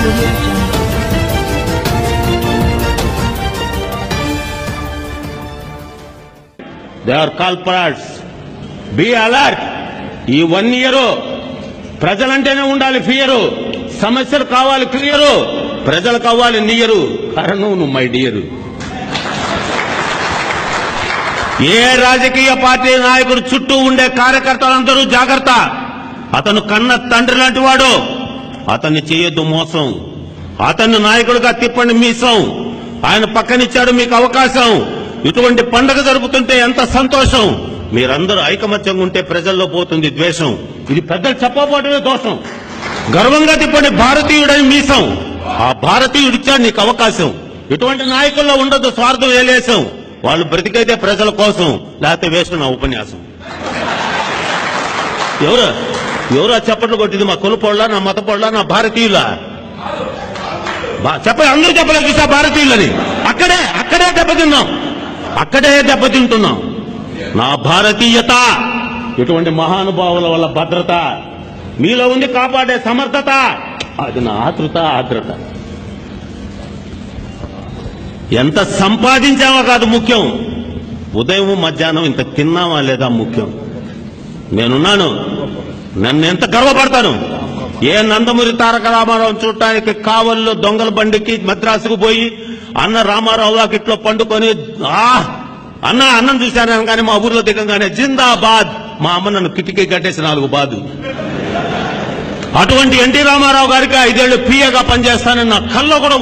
They are culprits. Be alert. ఈ 1 year ప్రజలంటేనే ఉండాలి fear, సమస్యలు కావాలి క్లియరు, ప్రజలు కావాలి నియరు. కారణం నువ్వు మై డియరు. ఏ రాజకీయ పార్టీ నాయకుడు చుట్టూ ఉండే కార్యకర్తలందరూ జాగ్రత్త. అతను కన్న తండ్రి లాంటి వాడు. అతన్ని చేయొద్దు మోసం. అతన్ని నాయకుడిగా తిప్పండి మీసం. ఆయన పక్కనిచ్చాడు మీకు అవకాశం. ఇటువంటి పండుగ జరుపుతుంటే ఎంత సంతోషం. మీరందరూ ఐకమత్యంగా ఉంటే ప్రజల్లో పోతుంది ద్వేషం. ఇది పెద్దలు చెప్పబోవడమే దోషం. గర్వంగా తిప్పండి భారతీయుడని మీసం. ఆ భారతీయుడిచ్చాడు నీకు అవకాశం. ఇటువంటి నాయకుల్లో ఉండదు స్వార్థం ఏలేసం. వాళ్ళు బ్రతికైతే ప్రజల కోసం, లేకపోతే వేస్ట్ నా ఉపన్యాసం. ఎవరా చప్పట్లు కొట్టింది? మా కులపోళ్ళ, నా మతపోళ్ళ, నా భారతీయుల? చెప్పండి, అందరూ చెప్పలేదు చూసా భారతీయులని. అక్కడే దెబ్బతిన్నాం, అక్కడే దెబ్బతింటున్నాం. నా భారతీయత ఇటువంటి మహానుభావుల వల్ల భద్రత మీలో ఉంది, కాపాడే సమర్థత. అది నా ఆర్ద్రత. ఎంత సంపాదించామో కాదు ముఖ్యం, ఉదయం మధ్యాహ్నం ఇంత తిన్నామా లేదా ముఖ్యం. నేనున్నాను, నన్ను ఎంత గర్వపడతాను. ఏ నందమూరి తారక రామారావు చూడటానికి కావల్లో దొంగల బండికి మద్రాసుకు పోయి అన్న రామారావు వాకిట్లో పండుకొని అన్నం చూశాను కానీ మా ఊర్లో దిగంగానే జిందాబాద్, మా అమ్మ నన్ను కిటికీ కట్టేసి 4 బాదు. అటువంటి ఎన్టీ రామారావు గారికి 5 ఏళ్లు పిఏగా పనిచేస్తానని నా కల్లో కూడా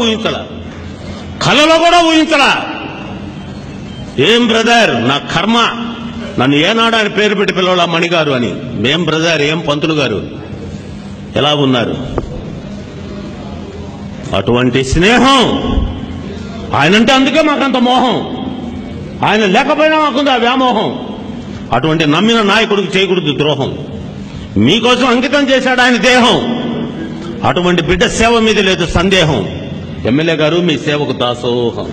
ఊహించలా. ఏం బ్రదర్, నా కర్మ. నన్ను ఏనాడు ఆయన పేరు పెట్టి పిలవాలా మణిగారు అని. మేం బ్రదర్, ఏం పంతులు గారు, ఎలా ఉన్నారు? అటువంటి స్నేహం ఆయనంటే అందుకే మాకంత మోహం. ఆయన లేకపోయినా మాకుంది ఆ వ్యామోహం. అటువంటి నమ్మిన నాయకుడికి చేయకూడదు ద్రోహం. మీకోసం అంకితం చేశాడు ఆయన దేహం. అటువంటి బిడ్డ సేవ మీద లేదు సందేహం. ఎమ్మెల్యే గారు మీ సేవకు దాసోహం.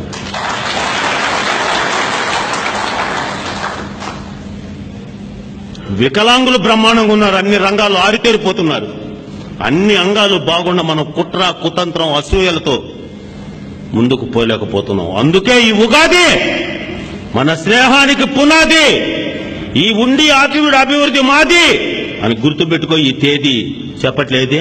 వికలాంగులు బ్రహ్మాండంగా ఉన్నారు, అన్ని రంగాలు ఆరితేరిపోతున్నారు. అన్ని అంగాలు బాగుండ మనం కుట్ర కుతంత్రం అసూయలతో ముందుకు పోలేకపోతున్నాం. అందుకే ఈ ఉగాది మన స్నేహానికి పునాది. ఈ ఉండి ఆత్మీయుడి అభివృద్ధి మాది అని గుర్తుపెట్టుకో. ఈ తేదీ చెప్పట్లేదే.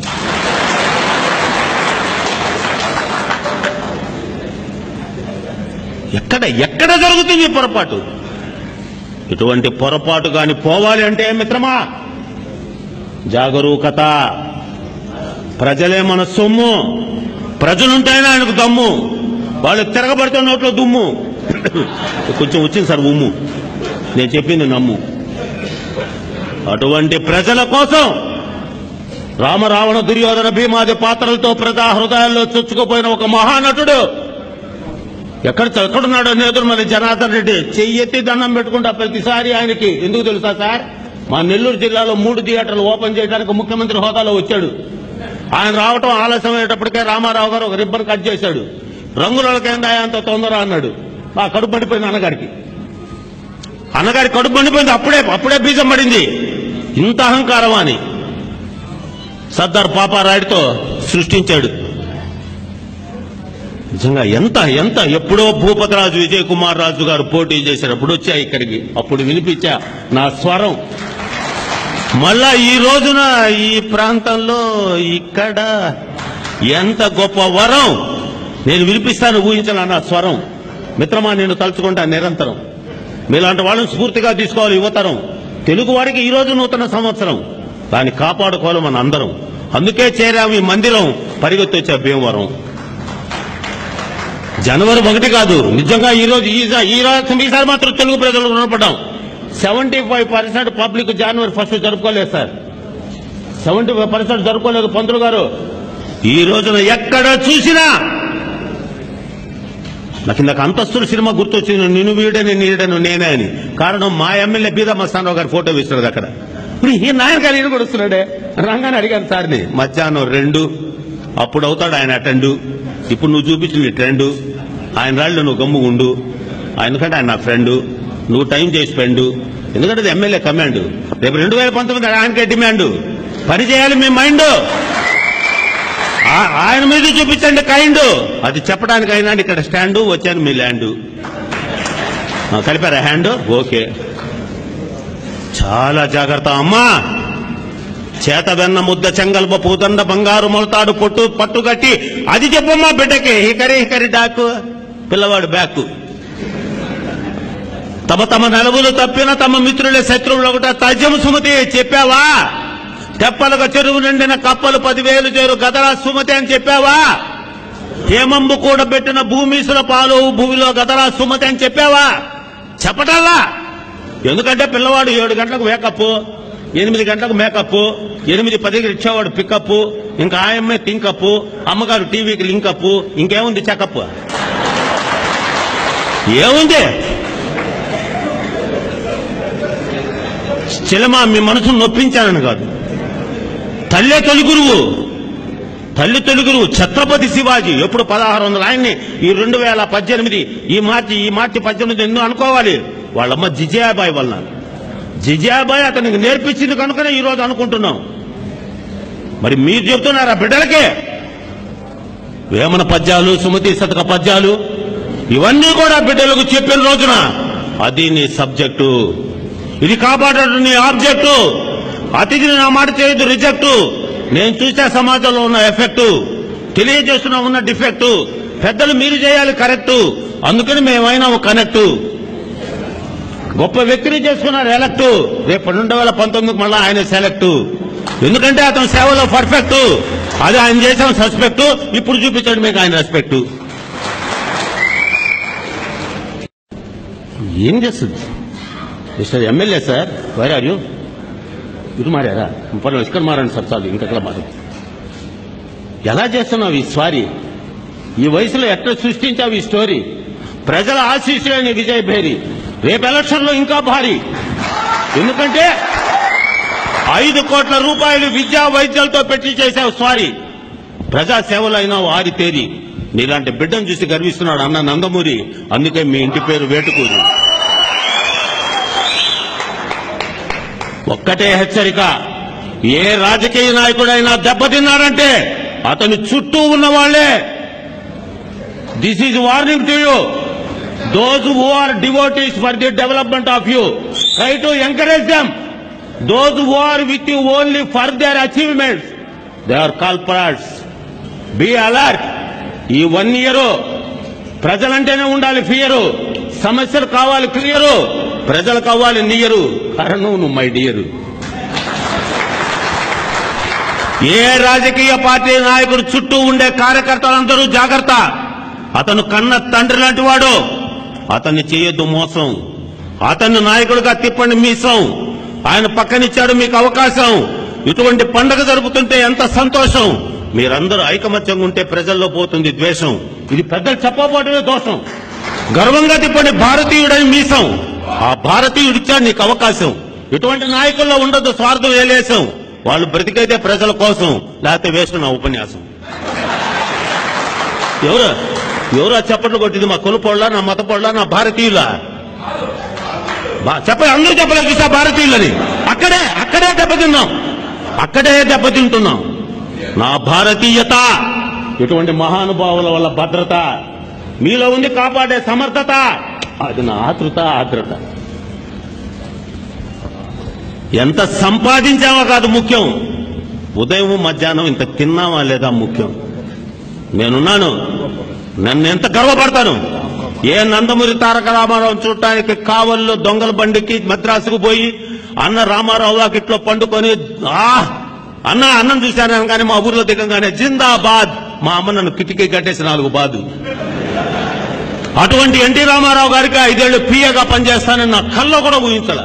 ఎక్కడ జరుగుతుంది పొరపాటు? ఇటువంటి పొరపాటు కాని పోవాలి అంటే మిత్రమా జాగరూకత. ప్రజలే మన సొమ్ము. ప్రజలుంటేనే ఆయనకు దమ్ము. వాళ్ళు తిరగబడితే నోట్లో దుమ్ము. కొంచెం వచ్చింది సార్ ఉమ్ము, నేను చెప్పింది నమ్ము. అటువంటి ప్రజల కోసం రామరావణ దుర్యోధన భీమాది పాత్రలతో ప్రజా హృదయాల్లో చొచ్చుకుపోయిన ఒక మహానటుడు ఎక్కడున్నాడో నేదురు మన జనార్దన్ రెడ్డి చెయ్యెత్తి దండం పెట్టుకుంటా ప్రతిసారి ఆయనకి. ఎందుకు తెలుసా సార్? మా నెల్లూరు జిల్లాలో 3 థియేటర్లు ఓపెన్ చేయడానికి ముఖ్యమంత్రి హోదాలో వచ్చాడు. ఆయన రావటం ఆలస్యం అయ్యేటప్పటికే రామారావు గారు ఒక రిబ్బన్ కట్ చేశాడు. రంగులకేందా అంత తొందర అన్నాడు. ఆ కడుపు పడిపోయింది అన్నగారి కడుపు పడిపోయింది. అప్పుడే బీజం పడింది. ఇంత అహంకారం అని సర్దార్ పాపారాయుడుతో సృష్టించాడు. నిజంగా ఎంత ఎప్పుడో భూపతిరాజు విజయ్ కుమార్ రాజు గారు పోటీ చేసేటప్పుడు వచ్చా ఇక్కడికి. అప్పుడు వినిపించా నా స్వరం. మళ్ళా ఈ రోజున ఈ ప్రాంతంలో ఇక్కడ ఎంత గొప్ప వరం నేను వినిపిస్తాను, ఊహించాను నా స్వరం. మిత్రమా, నేను తలుచుకుంటా నిరంతరం. మీలాంటి వాళ్ళని స్ఫూర్తిగా తీసుకోవాలి యువతరం. తెలుగు వారికి ఈ రోజు నూతన సంవత్సరం, దాన్ని కాపాడుకోవాలి మన అందరం. అందుకే చేరాము ఈ మందిరం, పరిగెత్తి వచ్చా భీమవరం. జనవరి 1 కాదు, నిజంగా ఈసారి మాత్రం తెలుగు ప్రజలకు రుణపడ్డాం. 75% పబ్లిక్ జనవరి 1 జరుపుకోలేదు సార్. 75% జరుపుకోలేదు పంతులు గారు. ఈ రోజున ఎక్కడ చూసినా నాకు ఇందాక అంతస్తుల సినిమా గుర్తొచ్చింది. నిన్ను వీడని నీడను నేనే అని. కారణం మా ఎమ్మెల్యే బీదా మస్తానరావు గారి ఫోటో వేస్తున్నాడు అక్కడ. ఇప్పుడు ఈ నాయన గారు ఈయన కూడా వస్తున్నాడే. రంగానే అడిగాను సార్ని, మధ్యాహ్నం 2 అప్పుడు అవుతాడు ఆయన అటెండు. ఇప్పుడు నువ్వు చూపించిన ట్రెండు. ఆయన రాళ్ళు నువ్వు గమ్ము ఉండు. ఆయనకంటే ఆయన నా ఫ్రెండు. నువ్వు టైం చేసి పెండు. ఎందుకంటే అది ఎమ్మెల్యే కమాండ్. రేపు 2019 ఆయనకే డిమాండ్. పని చేయాలి మీ మైండ్. ఆ ఆయన మీద చూపించండి కైండ్. అది చెప్పడానికి అయినా ఇక్కడ స్టాండు, వచ్చాను మీ ల్యాండు. కలిపారా హ్యాండ్? ఓకే. చాలా జాగ్రత్త అమ్మా. చేత వెన్న ముద్ద చెంగల్ప పూదండ బంగారు మొలతాడు పొట్టు పట్టుగట్టి అది చెప్పమ్మా బిడ్డకి. హికరి డాకు పిల్లవాడు బ్యాక్. తమ నెలవులు తప్పిన తమ మిత్రులే శత్రువులు ఒకట తజ్యం సుమతి చెప్పావా? తెప్పలుగా చెరువు నిండిన కప్పలు 10,000 చేరు గదరా సుమతి అని చెప్పావా? హేమంబు కూడా పెట్టిన భూమీసుల పాలు భూమిలో గదరా సుమతి అని చెప్పావా? చెప్పటల్లా. ఎందుకంటే పిల్లవాడు 7 గంటలకు వేకప్, 8 గంటలకు మేకప్, 8:10కి ఇచ్చేవాడు పికప్, ఇంకా ఆయమ్మే థింకప్, అమ్మగారు టీవీకి లింకప్, ఇంకేముంది చెకప్? ఏముంది? చిలమా మీ మనసును నొప్పించానని కాదు. తల్లి తొలి గురువు ఛత్రపతి శివాజీ. ఎప్పుడు 1600 ఆయన్ని ఈ 2018 ఈ మార్చి 18 ఎందుకు అనుకోవాలి? వాళ్ళమ్మ జిజయాబాయి వలన. జిజయాబాయి అతనికి నేర్పించింది కనుకనే ఈరోజు అనుకుంటున్నాం. మరి మీరు చెప్తున్నారా బిడ్డలకే? వేమన పద్యాలు, సుమతి శతక పద్యాలు ఇవన్నీ కూడా బిడ్డలకు చెప్పిన రోజున అది నీ సబ్జెక్టు, ఇది కాపాడటం నీ ఆబ్జెక్టు. అతిథిని నా మాట చేయదు రిజెక్టు. నేను చూసే సమాజంలో ఉన్న ఎఫెక్టు, తెలియజేస్తున్నా ఉన్న డిఫెక్టు. పెద్దలు మీరు చేయాలి కరెక్టు, అందుకని మేమైనా ఒక కనెక్టు. గొప్ప వ్యక్తిని చేసుకున్నారు ఎలక్టు. రేపు 2019 మళ్ళా ఆయన సెలెక్టు. ఎందుకంటే అతను సేవలో పర్ఫెక్ట్. అది ఆయన చేసాం సస్పెక్టు. ఇప్పుడు చూపించండి మీకు ఆయన రెస్పెక్టు. ఏం చేస్తుంది mister MLA sir? Where are you? ఇటు మారారా? పర్లేదు ఇక్కడ మారండి సార్, చాలు ఇంకెక్కడ మారు. ఎలా చేస్తున్నావు ఈ స్వారీ? ఈ వయసులో ఎట్లా సృష్టించావు ఈ స్టోరీ? ప్రజల ఆశీస్సులేని విజయ్ భేరి. రేపు ఎలక్షన్లో ఇంకా భారీ. ఎందుకంటే 5 కోట్ల రూపాయలు విద్యా వైద్యాలతో పెట్టి చేశావు స్వారీ. ప్రజాసేవలో అయినా వారి తేరి. నీలాంటి బిడ్డను చూసి గర్విస్తున్నాడు అన్న నందమూరి. అందుకే మీ ఇంటి పేరు వేటుకూరి. ఒక్కటే హెచ్చరిక, ఏ రాజకీయ నాయకుడైనా దెబ్బతిన్నారంటే అతని చుట్టూ ఉన్న వాళ్లే. This is warning to you. Those who are devotees for the development of you, try to encourage them. Those who are with you only for their achievements, they are culprits. Be alert. ఈ 1 year ప్రజలంటేనే ఉండాలి fear. సమస్యలు కావాలి clear, ప్రజలు కావాలి near. కారణం నువ్వు my dear. ఏ రాజకీయ party నాయకుడు చుట్టూ ఉండే కార్యకర్తలందరూ జాగ్రత్త. అతను కన్న తండ్రి లాంటి వాడు. అతన్ని చేయొద్దు మోసం. అతన్ని నాయకుడిగా తిప్పండి మీసం. ఆయన పక్కనిచ్చాడు మీకు అవకాశం. ఇటువంటి పండగ జరుపుతుంటే ఎంత సంతోషం. మీరందరూ ఐకమత్యంగా ఉంటే ప్రజల్లో పోతుంది ద్వేషం. ఇది పెద్దలు చెప్పబోవడమే దోషం. గర్వంగా తిప్పండి భారతీయుడని మీసం. ఆ భారతీయుడిచ్చాడు నీకు అవకాశం. ఇటువంటి నాయకుల్లో ఉండదు స్వార్థం ఏలేసం. వాళ్ళు బ్రతికైతే ప్రజల కోసం, లేకపోతే వేస్ట్ నా ఉపన్యాసం. ఎవరా చప్పట్లు కొట్టింది? మా కులపోళ్ళ, నా మతపోళ్ళ, నా భారతీయుల? చెప్పండి, అందరూ చెప్పలేదు చూసా భారతీయులని. అక్కడే దెబ్బతిన్నాం, అక్కడే దెబ్బతింటున్నాం. నా భారతీయత, ఇటువంటి మహానుభావుల వల్ల భద్రత మీలో ఉంది, కాపాడే సమర్థత. అది నా ఆర్ద్రత. ఎంత సంపాదించావా కాదు ముఖ్యం, ఉదయం మధ్యాహ్నం ఇంత తిన్నావా లేదా ముఖ్యం. నేనున్నాను, నన్ను ఎంత గర్వపడతాను. ఏ నందమూరి తారక రామారావు చూడటానికి కావల్లో దొంగల బండికి మద్రాసుకు పోయి అన్న రామారావు వాకిట్లో పండుకొని అన్న అన్నం చూశాను కానీ మా ఊర్లో దిగంగానే జిందాబాద్, మా అమ్మ నన్ను కిటికీ కట్టేసి 4 బాదు. అటువంటి ఎన్టీ రామారావు గారికి 5 ఏళ్లు పిఏగా పనిచేస్తానని నా కల్లో కూడా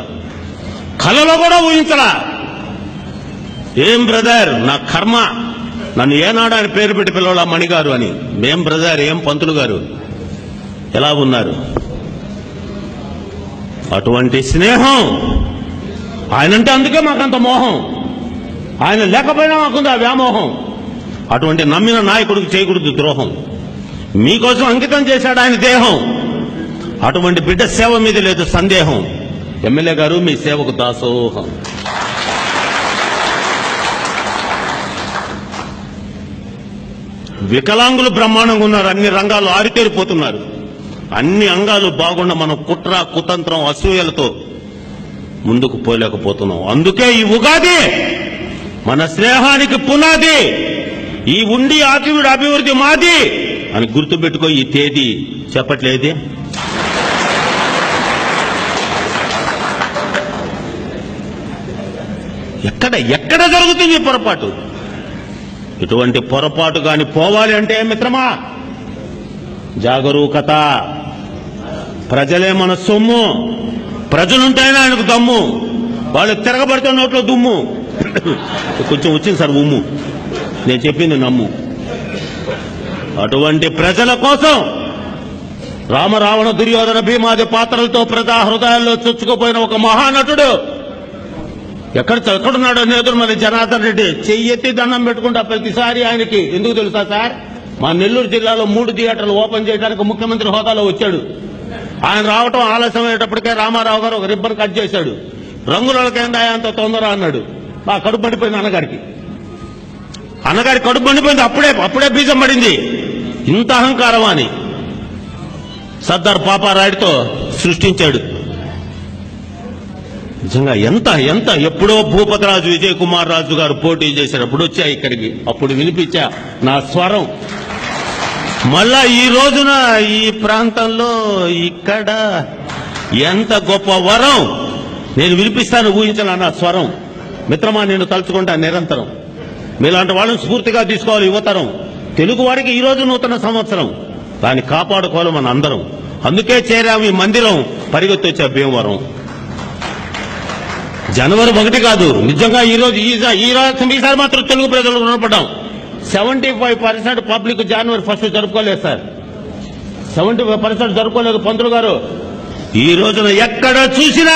ఊహించలా. ఏం బ్రదర్, నా కర్మ. నన్ను ఏనాడు ఆయన పేరు పెట్టి పిలవాలా మణిగారు అని. మేం బ్రదర్, ఏం పంతులు గారు, ఎలా ఉన్నారు? అటువంటి స్నేహం ఆయనంటే, అందుకే మాకంత మోహం. ఆయన లేకపోయినా మాకుంది ఆ వ్యామోహం. అటువంటి నమ్మిన నాయకుడికి చేయకూడదు ద్రోహం. మీకోసం అంకితం చేశాడు ఆయన దేహం. అటువంటి బిడ్డ సేవ మీద లేదు సందేహం. ఎమ్మెల్యే గారు, మీ సేవకు దాసోహం. వికలాంగులు బ్రహ్మాండంగా ఉన్నారు, అన్ని రంగాలు ఆరితేరిపోతున్నారు. అన్ని అంగాలు బాగుండ మనం కుట్ర కుతంత్రం అసూయలతో ముందుకు పోలేకపోతున్నాం. అందుకే ఈ ఉగాది మన స్నేహానికి పునాది, ఈ ఉండి ఆకివిడి అభివృద్ధి మాది అని గుర్తుపెట్టుకో. ఈ తేదీ చెప్పట్లేదే. ఎక్కడ జరుగుతుంది పొరపాటు? ఇటువంటి పొరపాటు కాని పోవాలి అంటే మిత్రమా జాగరూకత. ప్రజలే మన సొమ్ము, ప్రజలుంటేనే ఆయనకు దమ్ము. వాళ్ళు తిరగబడితే నోట్లో దుమ్ము. కొంచెం వచ్చింది సార్ ఉమ్ము, నేను చెప్పింది నమ్ము. అటువంటి ప్రజల కోసం రామరావణ దుర్యోధన భీమాది పాత్రలతో ప్రజా హృదయాల్లో చొచ్చుకుపోయిన ఒక మహానటుడు ఎక్కడున్నాడో నేదురు మన జనార్దన్ రెడ్డి చెయ్యెత్తి దండం పెట్టుకుంటా ప్రతిసారి ఆయనకి. ఎందుకు తెలుసా సార్, మా నెల్లూరు జిల్లాలో 3 థియేటర్లు ఓపెన్ చేయడానికి ముఖ్యమంత్రి హోదాలో వచ్చాడు. ఆయన రావటం ఆలస్యమయ్యేటప్పటికే రామారావు గారు ఒక రిబ్బన్ కట్ చేశాడు. రంగులకేందా అంత తొందర అన్నాడు. ఆ కడుపు మండిపోయింది అన్నగారి కడుపు మండిపోయింది. అప్పుడే బీజం పడింది. ఇంత అహంకారం అని సర్దార్ పాపారాయుడుతో సృష్టించాడు. నిజంగా ఎంత ఎప్పుడో భూపతిరాజు విజయ్ కుమార్ రాజు గారు పోటీ చేసేటప్పుడు వచ్చా ఇక్కడికి, అప్పుడు వినిపించా నా స్వరం. మళ్ళా ఈ రోజున ఈ ప్రాంతంలో ఇక్కడ ఎంత గొప్ప వరం నేను వినిపిస్తాను, ఊహించాను నా స్వరం. మిత్రమా, నేను తలుచుకుంటా నిరంతరం. మీలాంటి వాళ్ళని స్ఫూర్తిగా తీసుకోవాలి యువతరం. తెలుగు వారికి ఈ రోజు నూతన సంవత్సరం, దాన్ని కాపాడుకోవాలి మన అందరం. అందుకే చేరాము ఈ మందిరం, పరిగెత్తొచ్చా భీమవరం. జనవరి 1 కాదు, నిజంగా ఈసారి మాత్రం తెలుగు ప్రజలు రుణపడ్డాం. 75% పబ్లిక్ జనవరి 1 జరుపుకోలేదు సార్. 75% జరుపుకోలేదు. పంతులు గారు ఈ రోజున ఎక్కడ చూసినా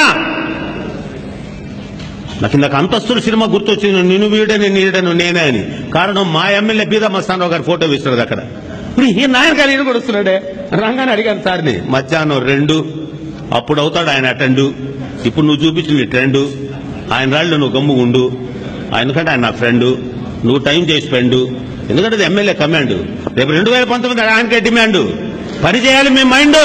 నాకు ఇందాక అంతస్తుల సినిమా గుర్తొచ్చింది. నిన్ను వీడని నీడను నేనే అని. కారణం మా ఎమ్మెల్యే బీదా మస్తానరావు గారి ఫోటో వేస్తున్నాడు అక్కడ. ఇప్పుడు ఈ నాయన గారు ఈయన కూడా వస్తున్నాడే రంగానే అడిగాను సార్ని. మధ్యాహ్నం 2 అప్పుడు అవుతాడు ఆయన అటెండు. ఇప్పుడు నువ్వు చూపించిన ట్రెండు. ఆయన రాళ్ళు నువ్వు గమ్ము ఉండు. ఎందుకంటే ఆయన నా ఫ్రెండు, నువ్వు టైం చేసి పెండు. ఎందుకంటే అది ఎమ్మెల్యే కమాండ్. రేపు 2019 ఆయనకే డిమాండ్. పని చేయాలి మీ మైండ్.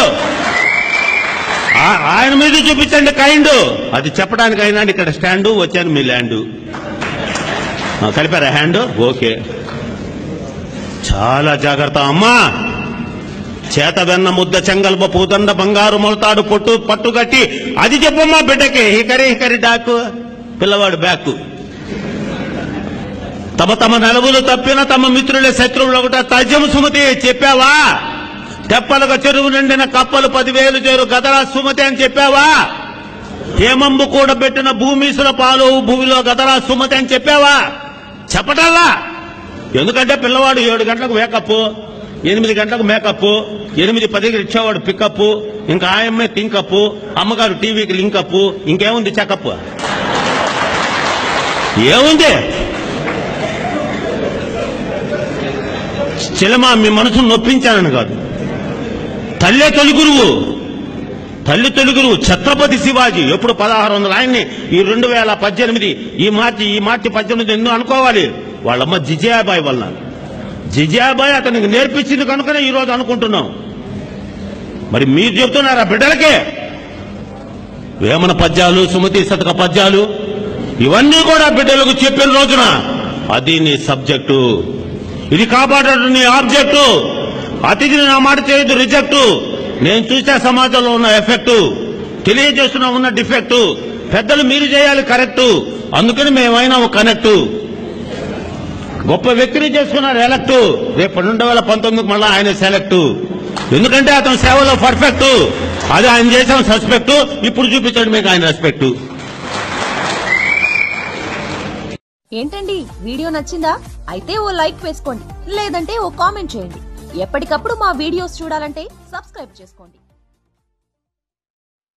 ఆయన మీద చూపించండి కైండ్. అది చెప్పడానికి అయినా ఇక్కడ స్టాండు, వచ్చాను మీ ల్యాండు. కలిపారా హ్యాండ్? ఓకే. చాలా జాగ్రత్త అమ్మా. చేత వెన్న ముద్ద చెంగల్ప పూదండ బంగారు మొలతాడు పట్టుగట్టి అది చెప్పమ్మా బిడ్డకి. హికరి డాకు పిల్లవాడు బ్యాకు. తమ నెలవులు తప్పిన తమ మిత్రులే శత్రువులు ఒకట తజ్జము సుమతి చెప్పావా? తెప్పలుగా చెరువు నిండిన కప్పలు 10,000 చేరు గదరా సుమతి అని చెప్పావా? హేమంబు కూడా పెట్టిన భూమీసుల పాలు భూమిలో గదరా సుమతి అని చెప్పావా? చెప్పటల్లా. ఎందుకంటే పిల్లవాడు 7 గంటలకు వేకప్, 8 గంటలకు మేకప్, 8:10కి రిక్షావాడు పికప్, ఇంకా ఆయమ్మే థింకప్, అమ్మగారు టీవీకి లింకప్, ఇంకేముంది చెకప్? ఏముంది? చెలమా మీ మనసును నొప్పించానని కాదు. తల్లి తొలి గురువు ఛత్రపతి శివాజీ. ఎప్పుడు 1600 ఆయన్ని ఈ 2018 ఈ మార్చి 18 ఎందుకు అనుకోవాలి? వాళ్ళమ్మ జిజయాబాయి వలన. జిజయాబాయి అతనికి నేర్పించింది కనుకనే ఈ రోజు అనుకుంటున్నాం. మరి మీరు చెప్తున్నారా బిడ్డలకే? వేమన పద్యాలు, సుమతి శతక పద్యాలు ఇవన్నీ కూడా బిడ్డలకు చెప్పిన రోజున అది నీ సబ్జెక్టు, ఇది కాపాడటం నీ ఆబ్జెక్టు. అతిథిని నా మాట చేయదు రిజెక్టు. నేను చూసే సమాజంలో ఉన్న ఎఫెక్టు, తెలియజేస్తున్నా ఉన్న డిఫెక్టు. పెద్దలు మీరు చేయాలి కరెక్టు, అందుకని మేమైనా ఒక కనెక్టు. గొప్ప వ్యక్తిని చేసుకున్నారు ఎలక్టు. రేపు 2019 మళ్ళీ ఆయన సెలెక్టు. ఎందుకంటే అతను సేవలో పర్ఫెక్ట్. అది ఆయన చేసిన సస్పెక్టు. ఇప్పుడు చూపించండి మీకు ఆయన రెస్పెక్టు. ఏంటండి వీడియో నచ్చిందా? అయితే ఓ లైక్ వేసుకోండి, లేదంటే ఓ కామెంట్ చేయండి. ఎప్పటికప్పుడు మా వీడియోస్ చూడాలంటే సబ్స్క్రైబ్ చేసుకోండి.